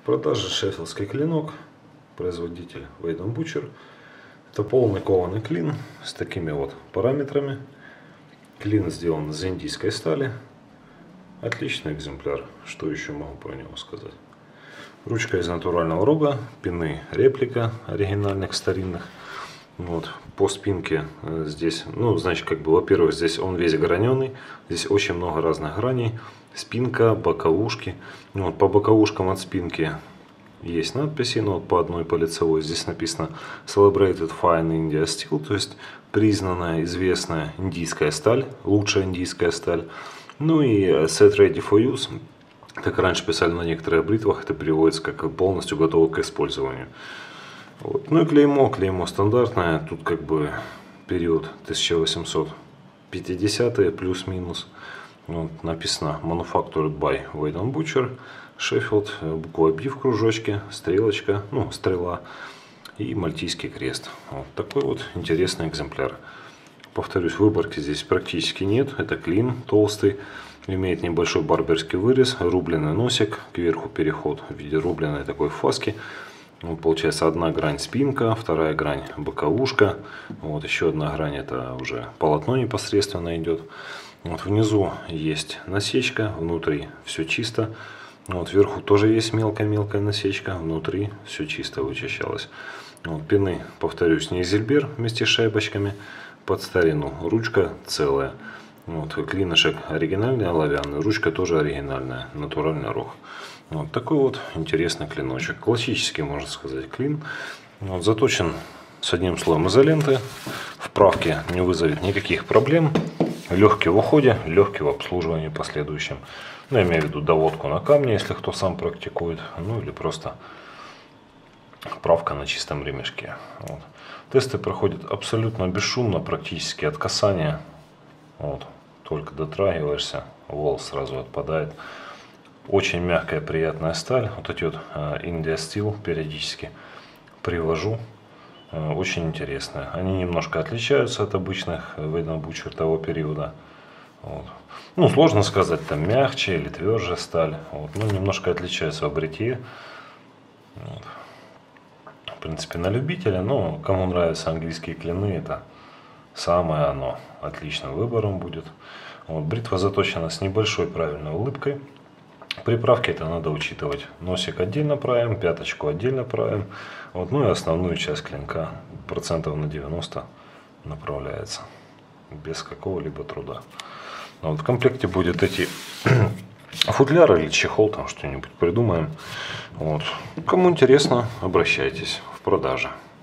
продаже шеффилдский клинок, производитель Weight & Butcher. Это полный кованый клин с такими вот параметрами. Клин сделан из индийской стали. Отличный экземпляр. Что еще могу про него сказать? Ручка из натурального рога, пины реплика оригинальных, старинных. Вот. По спинке здесь, значит, во-первых, здесь он весь граненый. Здесь очень много разных граней. Спинка, боковушки. Вот, по боковушкам от спинки есть надписи, но по одной по лицевой здесь написано Celebrated Fine India Steel, то есть признанная, известная индийская сталь, лучшая индийская сталь. Ну и Set Ready for Use, как раньше писали на некоторых бритвах, это переводится как полностью готово к использованию. Вот. Ну и клеймо стандартное, тут период 1850 плюс-минус. Вот, написано Manufactured by Weight & Butcher, Sheffield, буква B в кружочке, стрелочка, стрела и мальтийский крест. Вот такой вот интересный экземпляр. Повторюсь, выборки здесь практически нет. Это клин толстый, имеет небольшой барберский вырез, рубленый носик, кверху переход в виде рубленой такой фаски. Вот, получается, одна грань спинка, вторая грань боковушка, вот еще одна грань это уже полотно непосредственно идет. Вот внизу есть насечка, внутри все чисто. Вот вверху тоже есть мелкая насечка, внутри все чисто вычищалось. Вот, пины, повторюсь, не Изельбер вместе с шайбочками, под старину. Ручка целая. Вот, клинышек оригинальный, оловянный, ручка тоже оригинальная, натуральный рог. Вот такой вот интересный клиночек. Классический, можно сказать, клин. Вот, заточен с одним слоем изоленты. В правке не вызовет никаких проблем. Легкий в уходе, легкий в обслуживании последующем. Я имею в виду доводку на камне, если кто сам практикует. Ну или просто правка на чистом ремешке. Вот. Тесты проходят абсолютно бесшумно, практически от касания. Вот. Только дотрагиваешься, волос сразу отпадает. Очень мягкая, приятная сталь. Вот эти вот India Steel периодически привожу. Очень интересные. Они немножко отличаются от обычных Weight & Butcher того периода. Вот. Сложно сказать, там мягче или тверже сталь. Вот. Немножко отличаются в бритье. Вот. В принципе, на любителя, но кому нравятся английские клины, это самое оно. Отличным выбором будет. Вот. Бритва заточена с небольшой правильной улыбкой. При правке это надо учитывать. Носик отдельно правим, пяточку отдельно правим. Вот, и основную часть клинка процентов на 90 направляется. Без какого-либо труда. Вот, в комплекте будет эти футляры или чехол, там что-нибудь придумаем. Вот. Кому интересно, обращайтесь в продаже.